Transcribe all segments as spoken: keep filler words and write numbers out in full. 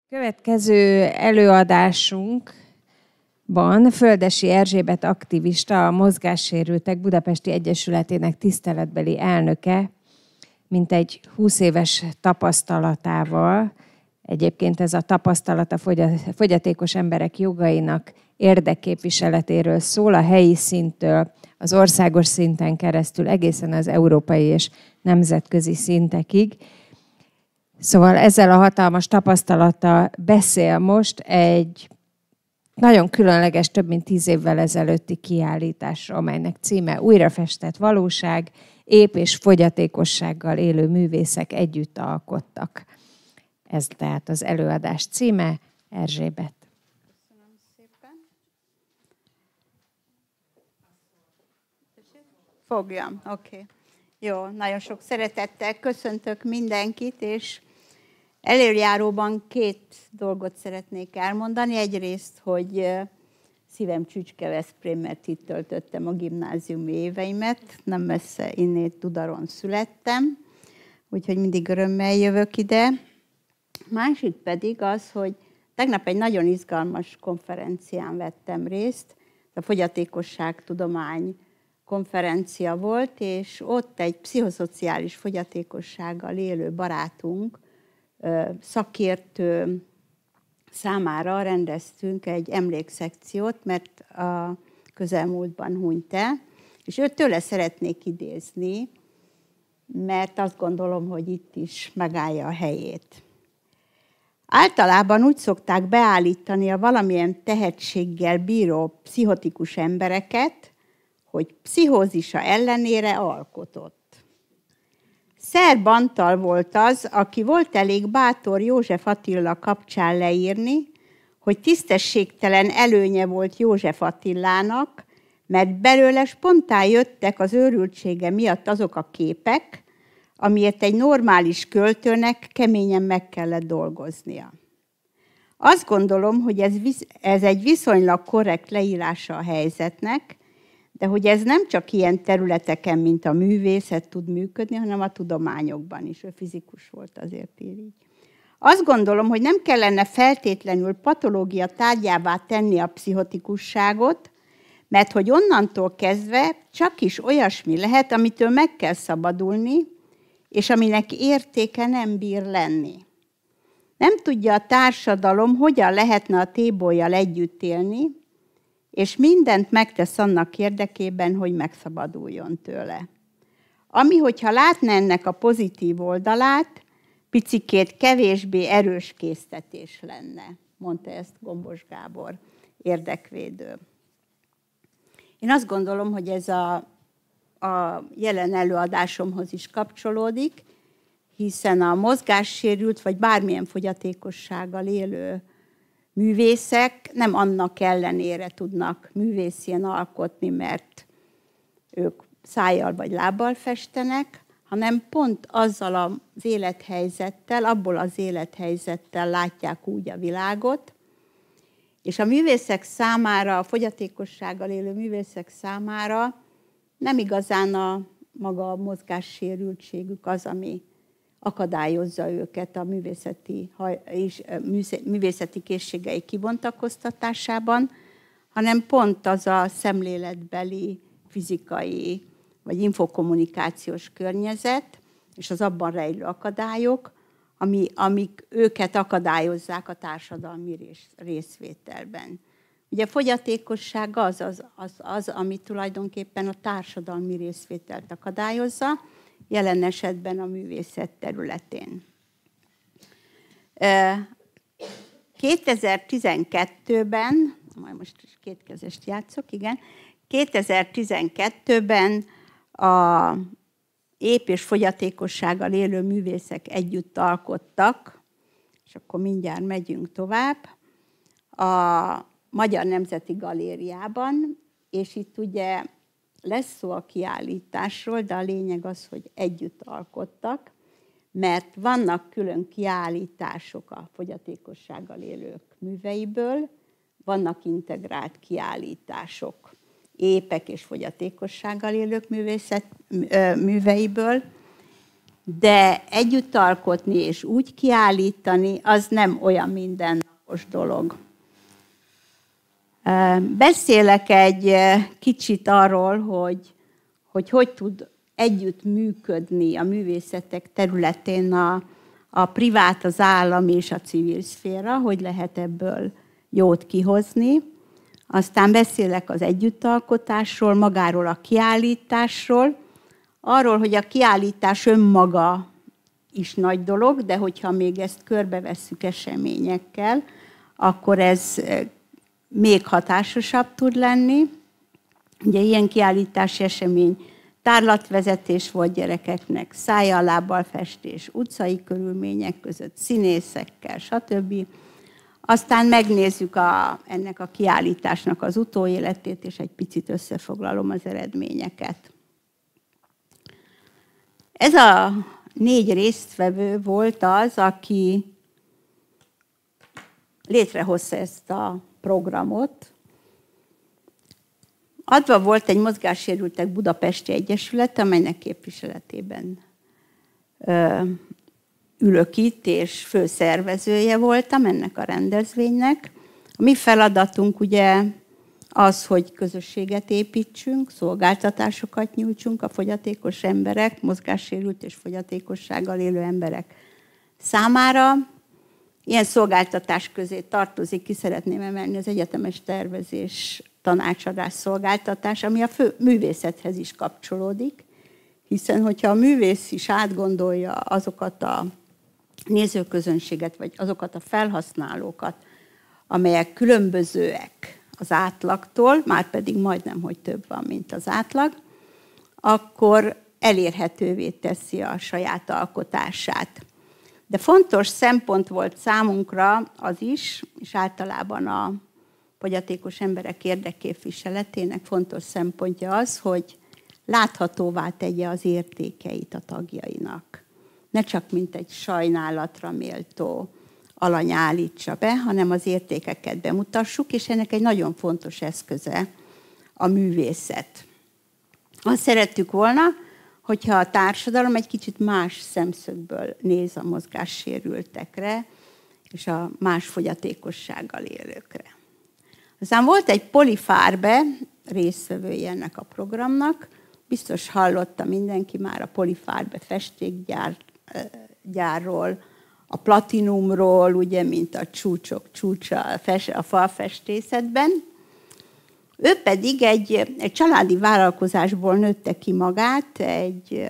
Következő előadásunkban Földessy Erzsébet aktivista, a Mozgássérültek Budapesti Egyesületének tiszteletbeli elnöke, mintegy húsz éves tapasztalatával, egyébként ez a tapasztalat a fogyatékos emberek jogainak érdekképviseletéről szól, a helyi szinttől az országos szinten keresztül egészen az európai és nemzetközi szintekig. Szóval ezzel a hatalmas tapasztalattal beszél most egy nagyon különleges, több mint tíz évvel ezelőtti kiállításra, amelynek címe Újrafestett valóság, ép és fogyatékossággal élő művészek együtt alkottak. Ez tehát az előadás címe. Erzsébet. Köszönöm szépen. Fogjam, oké. Okay. Jó, nagyon sok szeretettel köszöntök mindenkit, és előjáróban két dolgot szeretnék elmondani. Egyrészt, hogy szívem csücske Veszprém, mert itt töltöttem a gimnáziumi éveimet, nem messze innét Dudaron születtem, úgyhogy mindig örömmel jövök ide. Másik pedig az, hogy tegnap egy nagyon izgalmas konferencián vettem részt, a fogyatékosságtudomány konferencia volt, és ott egy pszichoszociális fogyatékossággal élő barátunk, szakértő számára rendeztünk egy emlékszekciót, mert a közelmúltban hunyt el, és őt tőle szeretnék idézni, mert azt gondolom, hogy itt is megállja a helyét. Általában úgy szokták beállítani a valamilyen tehetséggel bíró pszichotikus embereket, hogy pszichózisa ellenére alkotott. Szerb Antal volt az, aki volt elég bátor József Attila kapcsán leírni, hogy tisztességtelen előnye volt József Attilának, mert belőle spontán jöttek az őrültsége miatt azok a képek, amiért egy normális költőnek keményen meg kellett dolgoznia. Azt gondolom, hogy ez, ez egy viszonylag korrekt leírása a helyzetnek, de hogy ez nem csak ilyen területeken, mint a művészet tud működni, hanem a tudományokban is. Ő fizikus volt, azért ír így. Azt gondolom, hogy nem kellene feltétlenül patológia tárgyává tenni a pszichotikusságot, mert hogy onnantól kezdve csak is olyasmi lehet, amitől meg kell szabadulni, és aminek értéke nem bír lenni. Nem tudja a társadalom, hogyan lehetne a tébollyal együtt élni, és mindent megtesz annak érdekében, hogy megszabaduljon tőle. Ami, hogyha látna ennek a pozitív oldalát, picikét kevésbé erős késztetés lenne, mondta ezt Gombos Gábor, érdekvédő. Én azt gondolom, hogy ez a, a jelen előadásomhoz is kapcsolódik, hiszen a mozgássérült vagy bármilyen fogyatékossággal élő művészek nem annak ellenére tudnak művészien alkotni, mert ők szájjal vagy lábbal festenek, hanem pont azzal az élethelyzettel, abból az élethelyzettel látják úgy a világot, és a művészek számára, a fogyatékossággal élő művészek számára nem igazán a maga a mozgássérültségük az, ami akadályozza őket a művészeti, és művészeti készségei kibontakoztatásában, hanem pont az a szemléletbeli, fizikai vagy infokommunikációs környezet, és az abban rejlő akadályok, ami, amik őket akadályozzák a társadalmi rész, részvételben. Ugye a fogyatékosság az, az, az, az, ami tulajdonképpen a társadalmi részvételt akadályozza, jelen esetben a művészet területén. kétezer-tizenkettőben, majd most kétkezest játszok, igen, kétezer-tizenkettőben a ép és fogyatékossággal élő művészek együtt alkottak, és akkor mindjárt megyünk tovább, a Magyar Nemzeti Galériában, és itt ugye lesz szó a kiállításról, de a lényeg az, hogy együtt alkottak, mert vannak külön kiállítások a fogyatékossággal élők műveiből, vannak integrált kiállítások épek és fogyatékossággal élők művészet, műveiből, de együtt alkotni és úgy kiállítani, az nem olyan mindennapos dolog. Beszélek egy kicsit arról, hogy hogy, hogy tud együtt működni a művészetek területén a, a privát, az állami és a civil szféra, hogy lehet ebből jót kihozni. Aztán beszélek az együttalkotásról, magáról a kiállításról, arról, hogy a kiállítás önmaga is nagy dolog, de hogyha még ezt körbevesszük eseményekkel, akkor ez még hatásosabb tud lenni. Ugye ilyen kiállítási esemény tárlatvezetés volt gyerekeknek, szájjal, lábbal festés, utcai körülmények között, színészekkel, stb. Aztán megnézzük a, ennek a kiállításnak az utóéletét, és egy picit összefoglalom az eredményeket. Ez a négy résztvevő volt az, aki létrehozta ezt a programot. Adva volt egy mozgássérültek budapesti egyesület, amelynek képviseletében ö, ülök itt, és főszervezője voltam ennek a rendezvénynek. A mi feladatunk ugye az, hogy közösséget építsünk, szolgáltatásokat nyújtsunk a fogyatékos emberek, mozgássérült és fogyatékossággal élő emberek számára. Ilyen szolgáltatás közé tartozik, ki szeretném emelni, az egyetemes tervezés, tanácsadás, szolgáltatás, ami a fő művészethez is kapcsolódik, hiszen hogyha a művész is átgondolja azokat a nézőközönséget, vagy azokat a felhasználókat, amelyek különbözőek az átlagtól, már pedig majdnem, hogy több van, mint az átlag, akkor elérhetővé teszi a saját alkotását. De fontos szempont volt számunkra az is, és általában a fogyatékos emberek érdekképviseletének fontos szempontja az, hogy láthatóvá tegye az értékeit a tagjainak. Ne csak mint egy sajnálatra méltó alany állítsa be, hanem az értékeket bemutassuk, és ennek egy nagyon fontos eszköze a művészet. Azt szerettük volna, hogyha a társadalom egy kicsit más szemszögből néz a mozgássérültekre, és a más fogyatékossággal élőkre. Aztán volt egy Polifárbe résztvevője ennek a programnak, biztos hallotta mindenki már a Polifárbe festékgyárról, a platinumról, ugye, mint a csúcsok csúcsa a falfestészetben. Ő pedig egy, egy családi vállalkozásból nőtte ki magát, egy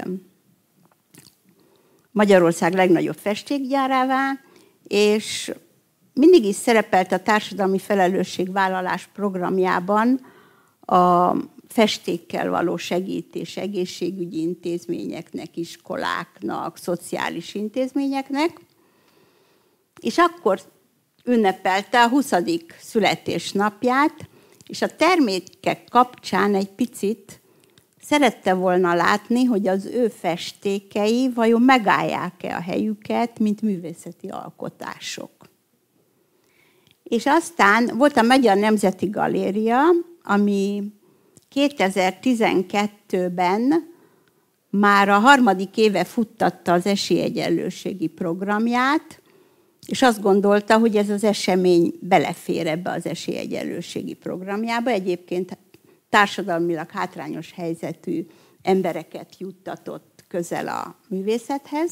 Magyarország legnagyobb festékgyárává, és mindig is szerepelt a társadalmi felelősségvállalás programjában a festékkel való segítés egészségügyi intézményeknek, iskoláknak, szociális intézményeknek, és akkor ünnepelte a huszadik születésnapját, és a termékek kapcsán egy picit szerette volna látni, hogy az ő festékei vajon megállják-e a helyüket, mint művészeti alkotások. És aztán volt a Magyar Nemzeti Galéria, ami kétezer-tizenkettőben már a harmadik éve futtatta az esélyegyenlőségi programját, és azt gondolta, hogy ez az esemény belefér ebbe az esélyegyenlőségi programjába. Egyébként társadalmilag hátrányos helyzetű embereket juttatott közel a művészethez.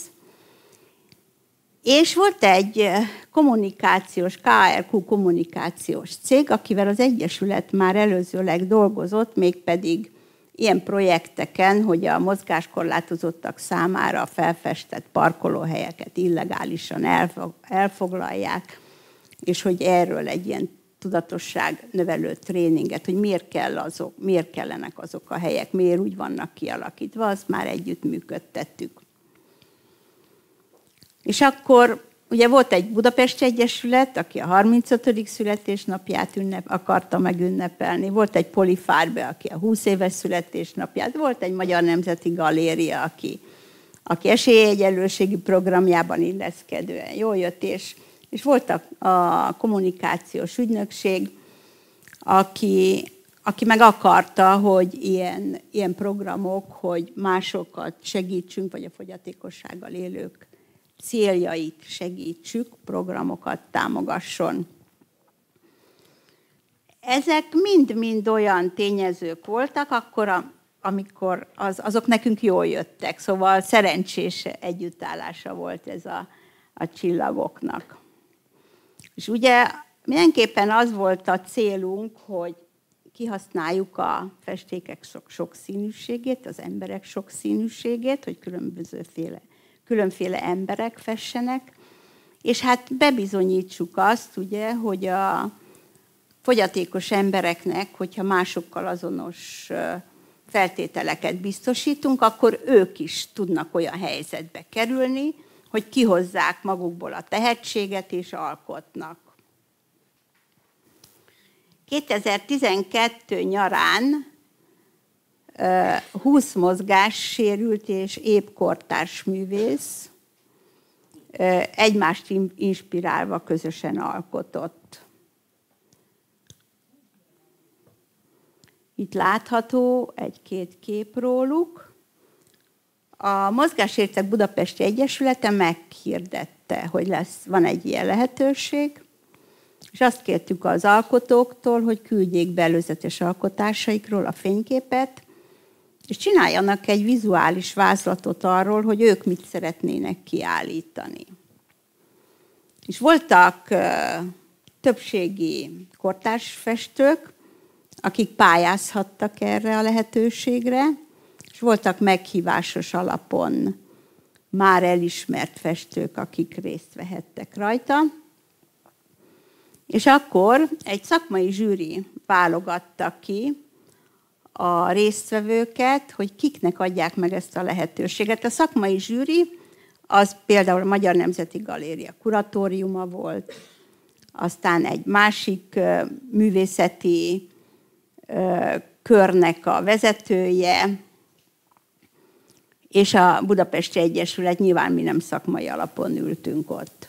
És volt egy kommunikációs, ká er kú kommunikációs cég, akivel az Egyesület már előzőleg dolgozott, mégpedig ilyen projekteken, hogy a mozgáskorlátozottak számára felfestett parkolóhelyeket illegálisan elfoglalják, és hogy erről egy ilyen tudatosság növelő tréninget, hogy miért, kell azok, miért kellenek azok a helyek, miért úgy vannak kialakítva, azt már együtt működtettük. És akkor ugye volt egy Budapesti Egyesület, aki a harmincötödik születésnapját ünnep, akarta megünnepelni, volt egy Polifárbe, aki a húsz éves születésnapját, volt egy Magyar Nemzeti Galéria, aki, aki esélyegyenlőségi programjában illeszkedően jól jött, és, és volt a, a kommunikációs ügynökség, aki aki meg akarta, hogy ilyen, ilyen programok, hogy másokat segítsünk, vagy a fogyatékossággal élők céljait segítsük, programokat támogasson. Ezek mind-mind olyan tényezők voltak, akkor, a, amikor az, azok nekünk jól jöttek. Szóval szerencsés együttállása volt ez a, a csillagoknak. És ugye mindenképpen az volt a célunk, hogy kihasználjuk a festékek sok, sokszínűségét, az emberek sokszínűségét, hogy különbözőféle, különféle emberek fessenek, és hát bebizonyítsuk azt, ugye, hogy a fogyatékos embereknek, hogyha másokkal azonos feltételeket biztosítunk, akkor ők is tudnak olyan helyzetbe kerülni, hogy kihozzák magukból a tehetséget és alkotnak. kétezer-tizenkettő nyarán húsz mozgássérült és épp kortárs művész egymást inspirálva közösen alkotott. Itt látható egy-két kép róluk. A Mozgássérültek Budapesti Egyesülete meghirdette, hogy lesz, van egy ilyen lehetőség, és azt kértük az alkotóktól, hogy küldjék be előzetes alkotásaikról a fényképet, és csináljanak egy vizuális vázlatot arról, hogy ők mit szeretnének kiállítani. És voltak többségi kortárs festők, akik pályázhattak erre a lehetőségre, és voltak meghívásos alapon már elismert festők, akik részt vehettek rajta. És akkor egy szakmai zsűri válogatta ki a résztvevőket, hogy kiknek adják meg ezt a lehetőséget. A szakmai zsűri az például a Magyar Nemzeti Galéria kuratóriuma volt, aztán egy másik művészeti körnek a vezetője, és a Budapesti Egyesület, nyilván mi nem szakmai alapon ültünk ott.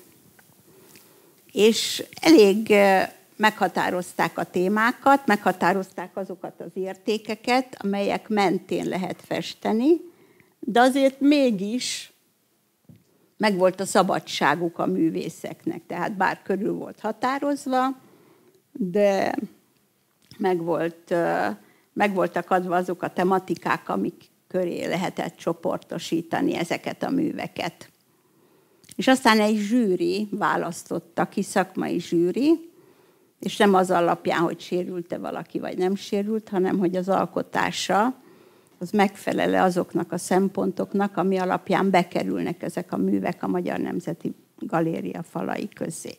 És elég meghatározták a témákat, meghatározták azokat az értékeket, amelyek mentén lehet festeni, de azért mégis megvolt a szabadságuk a művészeknek. Tehát bár körül volt határozva, de megvolt, megvoltak adva azok a tematikák, amik köré lehetett csoportosítani ezeket a műveket. És aztán egy zsűri választotta ki, szakmai zsűri, és nem az alapján, hogy sérült-e valaki, vagy nem sérült, hanem hogy az alkotása az megfelele azoknak a szempontoknak, ami alapján bekerülnek ezek a művek a Magyar Nemzeti Galéria falai közé.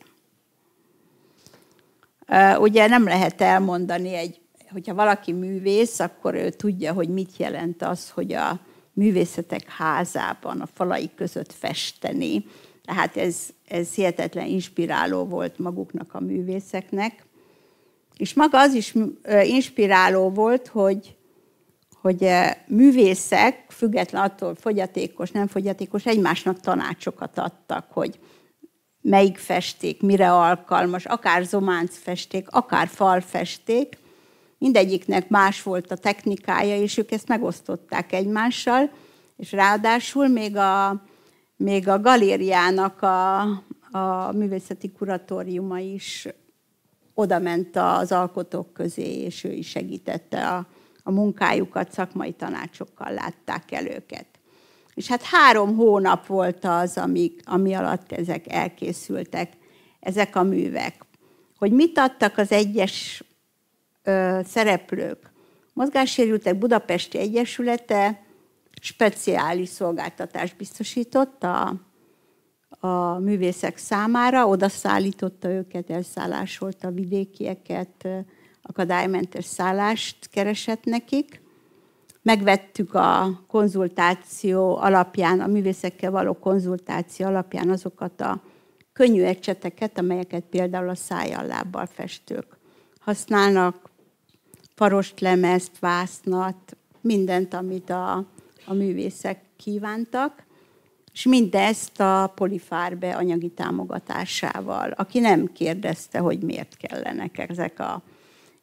Ugye nem lehet elmondani, egy, hogyha valaki művész, akkor ő tudja, hogy mit jelent az, hogy a művészetek házában, a falai között festeni. Tehát ez, ez hihetetlen inspiráló volt maguknak a művészeknek. És maga az is inspiráló volt, hogy, hogy művészek, független attól fogyatékos, nem fogyatékos, egymásnak tanácsokat adtak, hogy melyik festék, mire alkalmas, akár zománcfesték, akár falfesték. Mindegyiknek más volt a technikája, és ők ezt megosztották egymással, és ráadásul még a, még a galériának a, a művészeti kuratóriuma is odament az alkotók közé, és ő is segítette a, a munkájukat, szakmai tanácsokkal látták el őket. És hát három hónap volt az, ami, ami alatt ezek elkészültek, ezek a művek. Hogy mit adtak az egyes ö, szereplők. Mozgássérültek Budapesti Egyesülete speciális szolgáltatást biztosított a, a művészek számára, oda szállította őket, elszállásolta a vidékieket, akadálymentes szállást keresett nekik. Megvettük a konzultáció alapján, a művészekkel való konzultáció alapján azokat a könnyű ecseteket, amelyeket például a szájjal, lábbal festők használnak, farostlemezt, vásznat, mindent, amit a, a művészek kívántak, és mindezt a Polyfarbe anyagi támogatásával, aki nem kérdezte, hogy miért kellenek ezek a,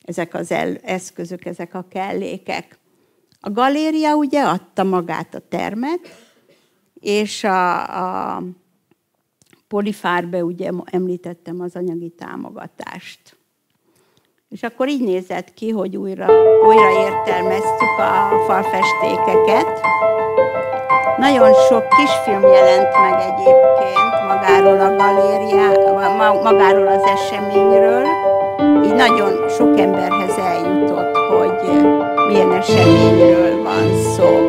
ezek az el, eszközök, ezek a kellékek. A galéria ugye adta magát a termet, és a, a Polyfarbe ugye említettem az anyagi támogatást. És akkor így nézett ki, hogy újra, újra értelmeztük a falfestékeket. Nagyon sok kisfilm jelent meg egyébként magáról a galériá, magáról az eseményről. Így nagyon sok emberhez eljutott, hogy milyen eseményről van szó.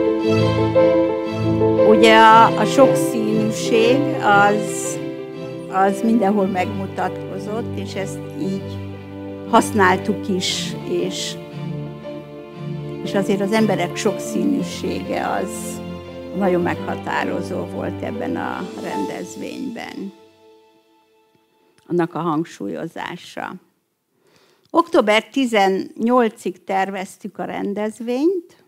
Ugye a, a sokszínűség az, az mindenhol megmutatkozott, és ezt így használtuk is, és, és azért az emberek sokszínűsége az nagyon meghatározó volt ebben a rendezvényben, annak a hangsúlyozása. október tizennyolcadikáig terveztük a rendezvényt,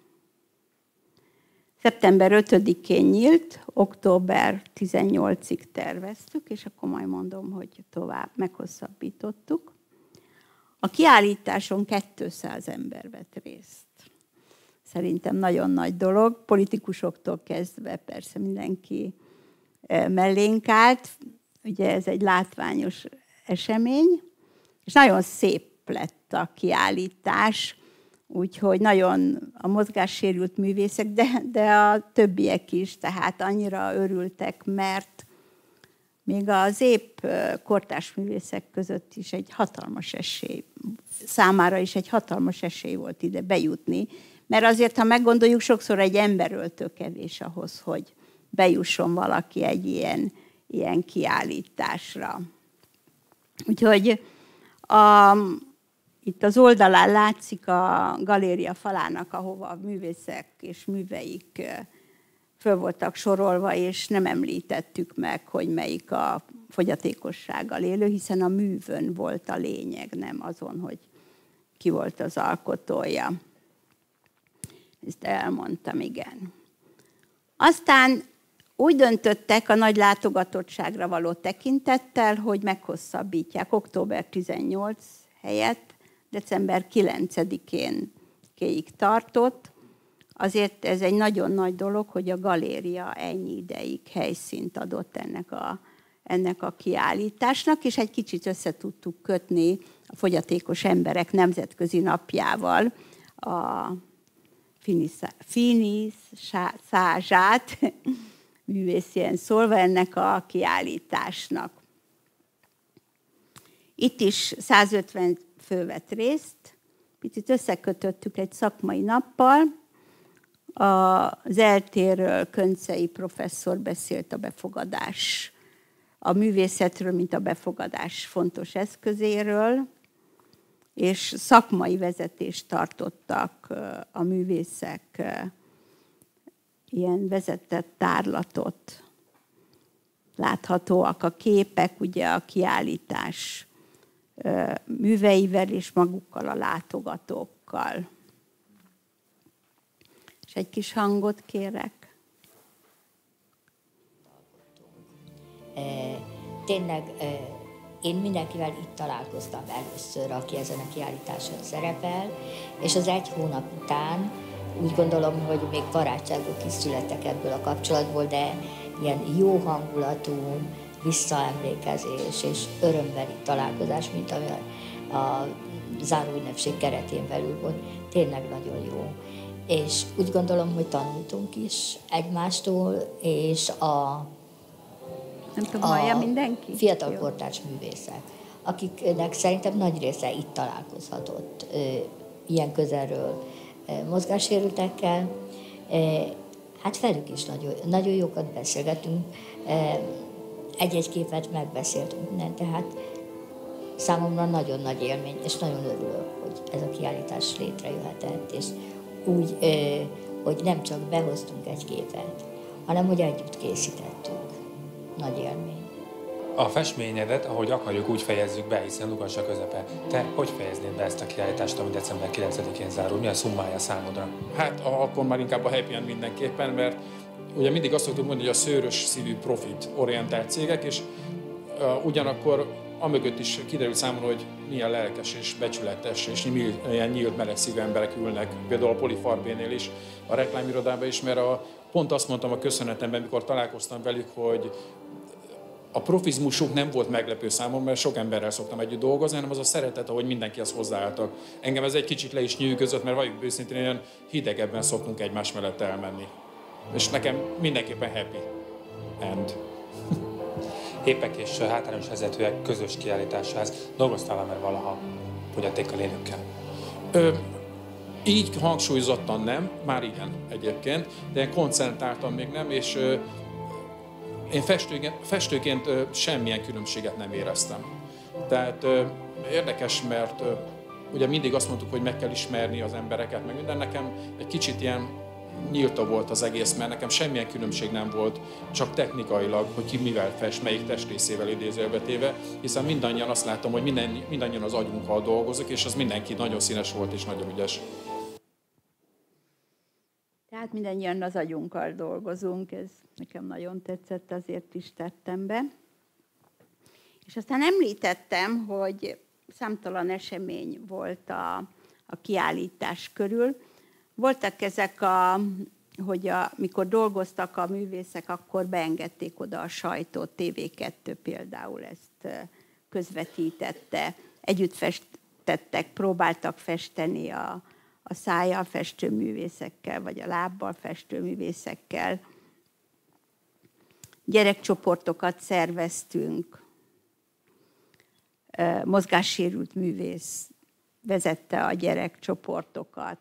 szeptember ötödikén nyílt, október tizennyolcadikáig terveztük, és akkor majd mondom, hogy tovább meghosszabbítottuk. A kiállításon kétszáz ember vett részt. Szerintem nagyon nagy dolog, politikusoktól kezdve persze mindenki mellénk állt. Ugye ez egy látványos esemény, és nagyon szép lett a kiállítás, úgyhogy nagyon a mozgássérült művészek, de, de a többiek is, tehát annyira örültek, mert még az épp kortárs művészek között is egy hatalmas esély, számára is egy hatalmas esély volt ide bejutni, mert azért, ha meggondoljuk, sokszor egy emberöltő kevés ahhoz, hogy bejusson valaki egy ilyen, ilyen kiállításra. Úgyhogy a, itt az oldalán látszik a galéria falának, ahova a művészek és műveik föl voltak sorolva, és nem említettük meg, hogy melyik a fogyatékossággal élő, hiszen a művön volt a lényeg, nem azon, hogy ki volt az alkotója. Ezt elmondtam, igen. Aztán úgy döntöttek a nagy látogatottságra való tekintettel, hogy meghosszabbítják október tizennyolcadika helyett, december kilencedikén kéig tartott. Azért ez egy nagyon nagy dolog, hogy a galéria ennyi ideig helyszínt adott ennek a, ennek a kiállításnak, és egy kicsit össze tudtuk kötni a fogyatékos emberek nemzetközi napjával a finiszázsát, művészien szólva ennek a kiállításnak. Itt is százötven fő vett részt, picit összekötöttük egy szakmai nappal. Az eltéről Köncei professzor beszélt a befogadás, a művészetről, mint a befogadás fontos eszközéről, és szakmai vezetést tartottak a művészek, ilyen vezetett tárlatot. Láthatóak a képek, ugye a kiállítás műveivel és magukkal a látogatókkal. És egy kis hangot kérek. Tényleg én mindenkivel itt találkoztam először, aki ezen a kiállításon szerepel, és az egy hónap után úgy gondolom, hogy még barátságok is születtek ebből a kapcsolatból, de ilyen jó hangulatú visszaemlékezés és örömbeli találkozás, mint ami a, a záróünnepség keretén belül volt, tényleg nagyon jó. És úgy gondolom, hogy tanultunk is egymástól, és a Nem tudom, hallja mindenki? Fiatal kortárs művészek, akiknek szerintem nagy része itt találkozhatott ilyen közelről mozgássérültekkel. Hát velük is nagyon, nagyon jókat beszélgetünk, egy-egy képet megbeszéltünk minden, tehát számomra nagyon nagy élmény, és nagyon örülök, hogy ez a kiállítás létrejöhetett, és úgy, hogy nem csak behoztunk egy képet, hanem hogy együtt készítettünk. Nagy élmény. A festményedet, ahogy akarjuk, úgy fejezzük be, hiszen Lukas a közepe. Te hogy fejeznéd be ezt a kiállítást, ami december kilencedikén zárul? Mi a szummája számodra? Hát akkor már inkább a happy end mindenképpen, mert ugye mindig azt szoktuk mondani, hogy a szőrös szívű profit orientált cégek, és uh, ugyanakkor amögött is kiderült számomra, hogy milyen lelkes és becsületes és milyen nyílt, meleg szívű emberek ülnek, például a Polifarbénél is, a reklámirodában is, mert a, pont azt mondtam a köszönetemben, mikor találkoztam velük, hogy a profizmusuk nem volt meglepő számomra, mert sok emberrel szoktam együtt dolgozni, hanem az a szeretet, ahogy mindenkihez hozzáálltak. Engem ez egy kicsit le is nyűgözött, mert valljuk őszintén, olyan hidegebben szoktunk egymás mellett elmenni. És nekem mindenképpen happy end. Épek és hátrányos helyzetűek közös kiállításához dolgoztál már valaha fogyatékkal élőkkel? Ö, így hangsúlyozottan nem, már igen egyébként, de koncentráltan még nem, és ö, én festőként, festőként ö, semmilyen különbséget nem éreztem. Tehát ö, érdekes, mert ö, ugye mindig azt mondtuk, hogy meg kell ismerni az embereket, meg minden, nekem egy kicsit ilyen nyílta volt az egész, mert nekem semmilyen különbség nem volt, csak technikailag, hogy ki mivel fest, melyik testrészével idézőjelbe téve, hiszen mindannyian azt látom, hogy minden, mindannyian az agyunkkal dolgozik, és az mindenki nagyon színes volt és nagyon ügyes. Tehát mindannyian az agyunkkal dolgozunk, ez nekem nagyon tetszett, azért is tettem be. És aztán említettem, hogy számtalan esemény volt a, a kiállítás körül. Voltak ezek, a, hogy a, mikor dolgoztak a művészek, akkor beengedték oda a sajtót, té vé kettő például ezt közvetítette. Együtt festettek, próbáltak festeni a, a szájjal festő művészekkel, vagy a lábbal festő művészekkel. Gyerekcsoportokat szerveztünk. Mozgássérült művész vezette a gyerekcsoportokat.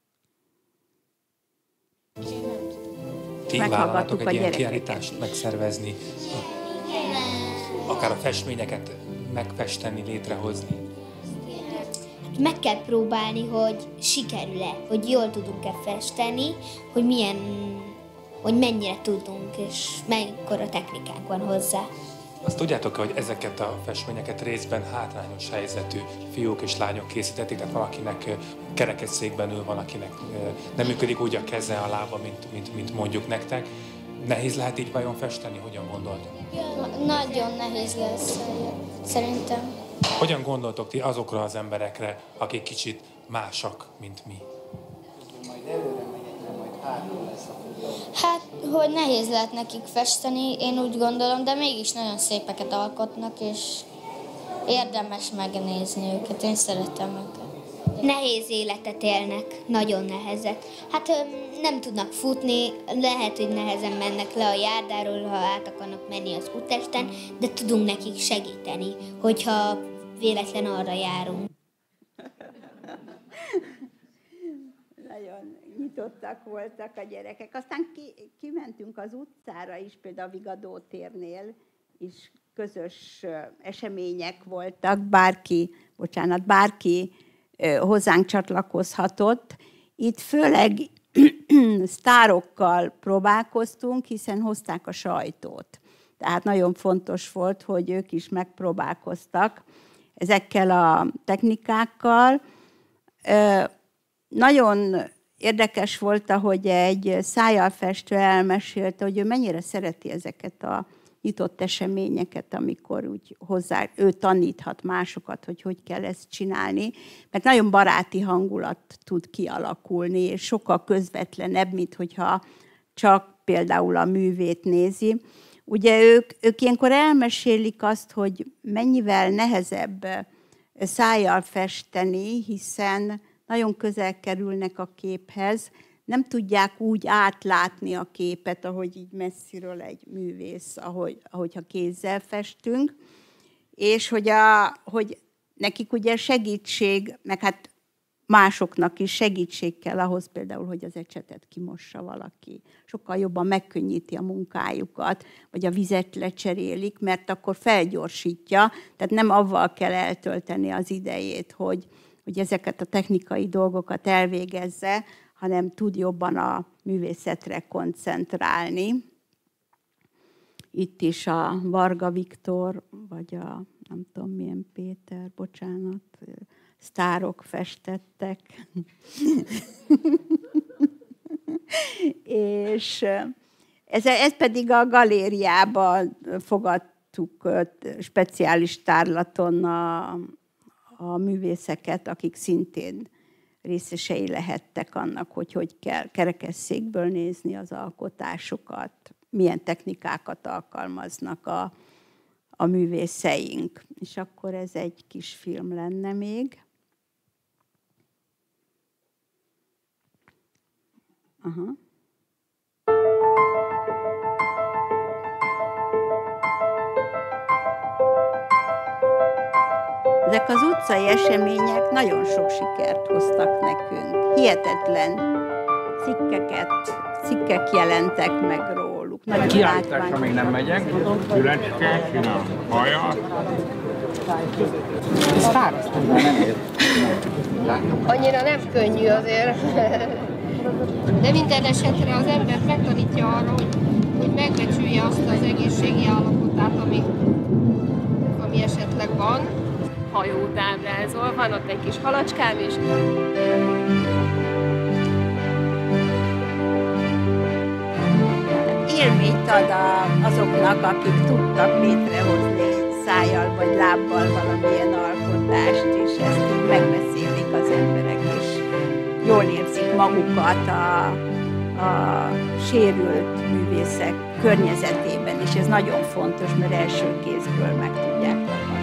Ti vállaltok egy ilyen kiállítást megszervezni, akár a festményeket megfesteni, létrehozni? Meg kell próbálni, hogy sikerül-e, hogy jól tudunk-e festeni, hogy milyen, hogy mennyire tudunk, és mekkora technikánk van hozzá. Azt tudjátok, hogy ezeket a festményeket részben hátrányos helyzetű fiúk és lányok készítették, tehát valakinek kerekesszékben ül, valakinek nem működik úgy a keze, a lába, mint, mint, mint mondjuk nektek. Nehéz lehet így vajon festeni? Hogyan gondolt? Nagyon nehéz lesz, szerintem. Hogyan gondoltok ti azokra az emberekre, akik kicsit másak, mint mi? Hát, hogy nehéz lehet nekik festeni, én úgy gondolom, de mégis nagyon szépeket alkotnak, és érdemes megnézni őket, én szeretem őket. Nehéz életet élnek, nagyon nehezet. Hát nem tudnak futni, lehet, hogy nehezen mennek le a járdáról, ha át akarnak menni az útesten, de tudunk nekik segíteni, hogyha véletlen arra járunk. Nagyon nyitottak voltak a gyerekek. Aztán ki, kimentünk az utcára is, például a Vigadó térnél is közös események voltak, bárki, bocsánat, bárki hozzánk csatlakozhatott. Itt főleg sztárokkal próbálkoztunk, hiszen hozták a sajtót. Tehát nagyon fontos volt, hogy ők is megpróbálkoztak ezekkel a technikákkal. Nagyon érdekes volt, hogy egy szájjal festő elmesélte, hogy ő mennyire szereti ezeket a nyitott eseményeket, amikor úgy hozzá, ő taníthat másokat, hogy hogy kell ezt csinálni, mert nagyon baráti hangulat tud kialakulni, és sokkal közvetlenebb, mint hogyha csak például a művét nézi. Ugye ők, ők ilyenkor elmesélik azt, hogy mennyivel nehezebb szájjal festeni, hiszen nagyon közel kerülnek a képhez, nem tudják úgy átlátni a képet, ahogy így messziről egy művész, ahogy, ahogyha kézzel festünk, és hogy, a, hogy nekik ugye segítség, meg hát másoknak is segítség kell ahhoz például, hogy az ecsetet kimossa valaki. Sokkal jobban megkönnyíti a munkájukat, vagy a vizet lecserélik, mert akkor felgyorsítja, tehát nem avval kell eltölteni az idejét, hogy, hogy ezeket a technikai dolgokat elvégezze, hanem tud jobban a művészetre koncentrálni. Itt is a Varga Viktor, vagy a nem tudom milyen Péter, bocsánat, sztárok festettek. És ez, ez pedig a galériába fogad, fogadtuk speciális tárlaton a, a művészeket, akik szintén részesei lehettek annak, hogy hogy kell kerekesszékből nézni az alkotásokat, milyen technikákat alkalmaznak a, a művészeink. És akkor ez egy kis film lenne még. Aha. Ezek az utcai események nagyon sok sikert hoztak nekünk. Hihetetlen cikkeket, cikkek jelentek meg róluk. Kiállításra még nem megyek. Fülecske, csinál haja. Ez fárasztó, nem ér. Annyira nem könnyű azért. De minden esetre az ember megtanítja arra, hogy, hogy megbecsülje azt az egészségi állapotát, ami, ami esetleg van. Hajót ábrázol, van ott egy kis halacskám is. Élményt ad azoknak, akik tudtak létrehozni szájjal vagy lábbal valamilyen alkotást, és ezt így megbeszélik az emberek, és jól érzik magukat a, a sérült művészek környezetében, és ez nagyon fontos, mert első kézből meg tudják tapasztalni.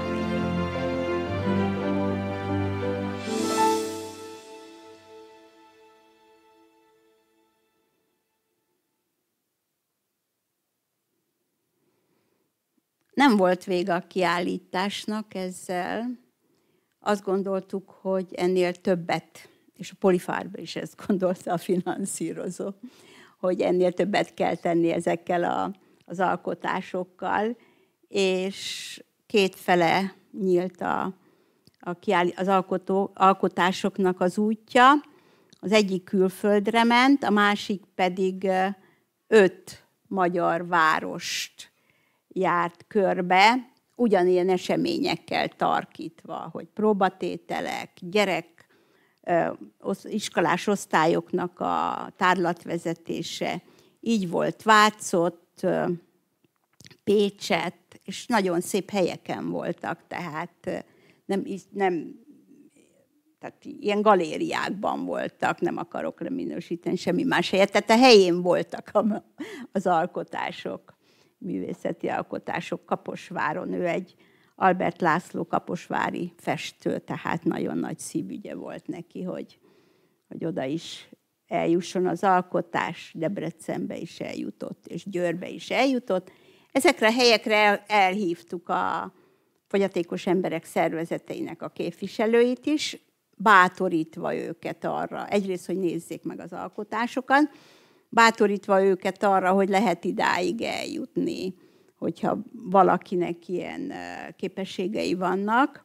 Nem volt vége a kiállításnak ezzel. Azt gondoltuk, hogy ennél többet, és a Polyfarba is ezt gondolta a finanszírozó, hogy ennél többet kell tenni ezekkel a, az alkotásokkal, és kétfele nyílt a, a kiáll, az alkotó, alkotásoknak az útja. Az egyik külföldre ment, a másik pedig öt magyar várost járt körbe, ugyanilyen eseményekkel tarkítva, hogy próbatételek, gyerek, iskolás osztályoknak a tárlatvezetése. Így volt Vácott, Pécset, és nagyon szép helyeken voltak, tehát nem, nem tehát ilyen galériákban voltak, nem akarok leminősíteni semmi más helyet, tehát a helyén voltak az alkotások, művészeti alkotások Kaposváron. Ő egy Albert László kaposvári festő, tehát nagyon nagy szívügye volt neki, hogy, hogy oda is eljusson az alkotás, Debrecenbe is eljutott, és Győrbe is eljutott. Ezekre a helyekre elhívtuk a fogyatékos emberek szervezeteinek a képviselőit is, bátorítva őket arra, egyrészt, hogy nézzék meg az alkotásokat, bátorítva őket arra, hogy lehet idáig eljutni, hogyha valakinek ilyen képességei vannak.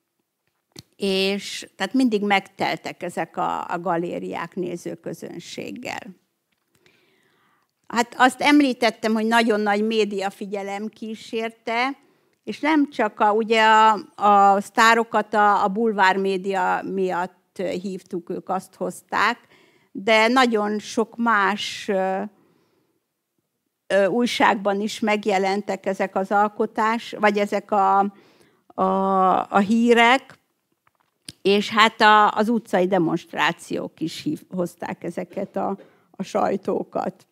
És tehát mindig megteltek ezek a, a galériák nézőközönséggel. Hát azt említettem, hogy nagyon nagy médiafigyelem kísérte, és nem csak a, ugye a, a sztárokat a, a bulvár média miatt hívtuk, ők azt hozták, de nagyon sok más ö, ö, újságban is megjelentek ezek az alkotás, vagy ezek a, a, a hírek, és hát a, az utcai demonstrációk is hív, hozták ezeket a, a sajtókat.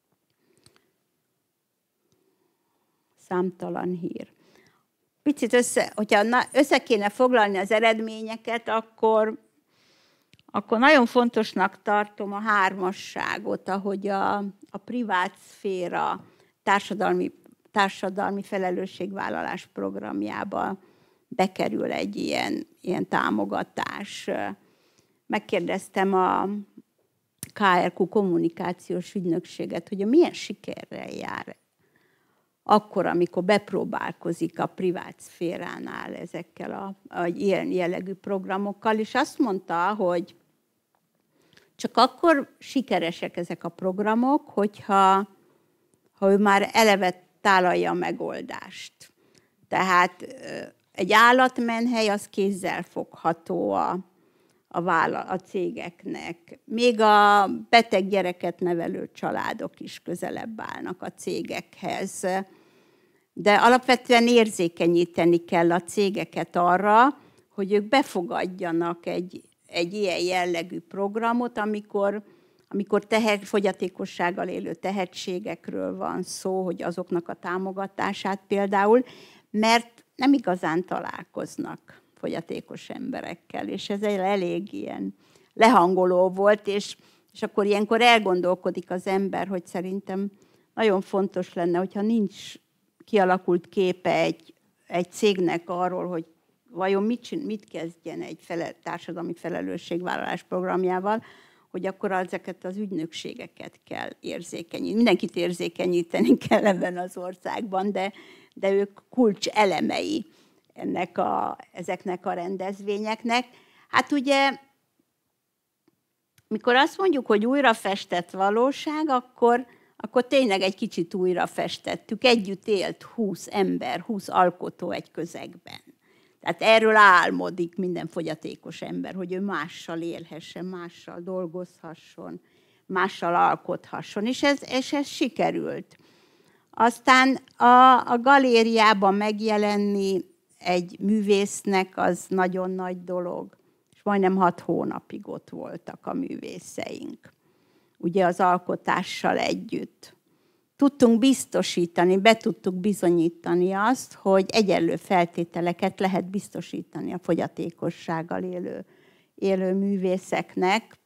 Számtalan hír. Picit össze, hogyha össze kéne foglalni az eredményeket, akkor, akkor nagyon fontosnak tartom a hármasságot, ahogy a, a privát szféra társadalmi, társadalmi felelősségvállalás programjába bekerül egy ilyen, ilyen támogatás. Megkérdeztem a ká er kú kommunikációs ügynökséget, hogy milyen sikerrel jár akkor, amikor bepróbálkozik a privát szféránál ezekkel a, a ilyen jellegű programokkal, és azt mondta, hogy csak akkor sikeresek ezek a programok, hogyha ha ő már eleve tálalja a megoldást. Tehát egy állatmenhely az kézzel fogható a, a, vállal, a cégeknek. Még a beteg gyereket nevelő családok is közelebb állnak a cégekhez. de alapvetően érzékenyíteni kell a cégeket arra, hogy ők befogadjanak egy, egy ilyen jellegű programot, amikor, amikor tehet, fogyatékossággal élő tehetségekről van szó, hogy azoknak a támogatását például, mert nem igazán találkoznak fogyatékos emberekkel, és ez egy elég ilyen lehangoló volt, és, és akkor ilyenkor elgondolkodik az ember, hogy szerintem nagyon fontos lenne, hogyha nincs kialakult képe egy, egy cégnek arról, hogy vajon mit, mit kezdjen egy fele, társadalmi felelősségvállalás programjával, hogy akkor ezeket az ügynökségeket kell érzékenyíteni. Mindenkit érzékenyíteni kell ebben az országban, de, de ők kulcs elemei ennek a, ezeknek a rendezvényeknek. Hát ugye, mikor azt mondjuk, hogy újra festett valóság, akkor, akkor tényleg egy kicsit újra festettük. Együtt élt húsz ember, húsz alkotó egy közegben. Tehát erről álmodik minden fogyatékos ember, hogy ő mással élhessen, mással dolgozhasson, mással alkothasson, és ez, és ez sikerült. Aztán a, a galériában megjelenni egy művésznek az nagyon nagy dolog, és majdnem hat hónapig ott voltak a művészeink, ugye az alkotással együtt. Tudtunk biztosítani, be tudtuk bizonyítani azt, hogy egyenlő feltételeket lehet biztosítani a fogyatékossággal élő, élő művészeknek,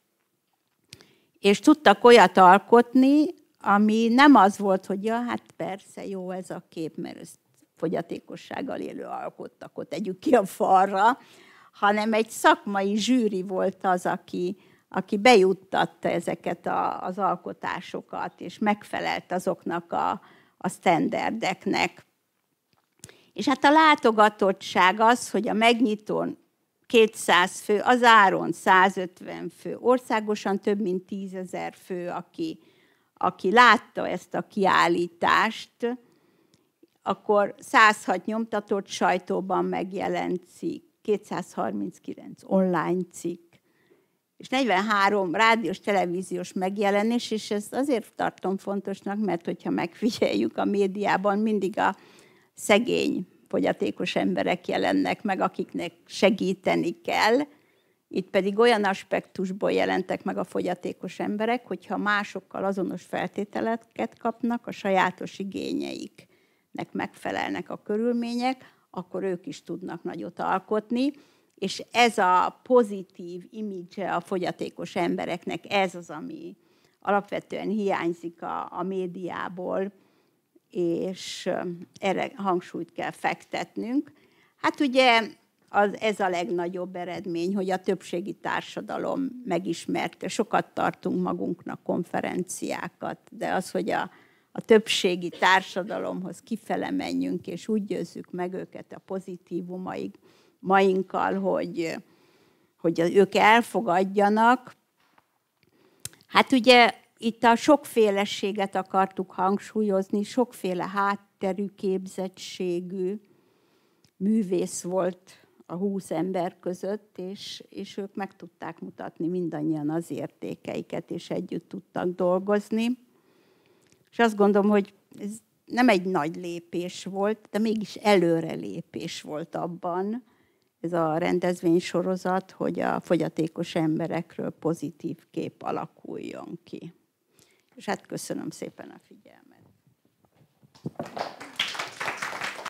és tudtak olyat alkotni, ami nem az volt, hogy ja, hát persze, jó ez a kép, mert ezt fogyatékossággal élő alkottak, ott tegyük ki a falra, hanem egy szakmai zsűri volt az, aki, aki bejuttatta ezeket a, az alkotásokat, és megfelelt azoknak a, a sztenderdeknek. És hát a látogatottság az, hogy a megnyitón kétszáz fő, az áron százötven fő, országosan több mint tízezer fő, aki, aki látta ezt a kiállítást, akkor száz hat nyomtatott sajtóban megjelent cikk, kétszázharminckilenc online cikk, és negyvenhárom rádiós, televíziós megjelenés, és ezt azért tartom fontosnak, mert hogyha megfigyeljük a médiában, mindig a szegény fogyatékos emberek jelennek meg, akiknek segíteni kell. Itt pedig olyan aspektusból jelentek meg a fogyatékos emberek, hogyha másokkal azonos feltételeket kapnak, a sajátos igényeiknek megfelelnek a körülmények, akkor ők is tudnak nagyot alkotni, és ez a pozitív imidzse a fogyatékos embereknek, ez az, ami alapvetően hiányzik a, a médiából, és erre hangsúlyt kell fektetnünk. Hát ugye az, ez a legnagyobb eredmény, hogy a többségi társadalom megismerte. Sokat tartunk magunknak konferenciákat, de az, hogy a, a többségi társadalomhoz kifele menjünk, és úgy győzzük meg őket a pozitívumainkkal, hogy, hogy ők elfogadjanak. Hát ugye itt a sokféleséget akartuk hangsúlyozni, sokféle hátterű, képzettségű művész volt a húsz ember között, és, és ők meg tudták mutatni mindannyian az értékeiket, és együtt tudtak dolgozni. És azt gondolom, hogy ez nem egy nagy lépés volt, de mégis előrelépés volt abban, ez a rendezvénysorozat, hogy a fogyatékos emberekről pozitív kép alakuljon ki. És hát köszönöm szépen a figyelmet.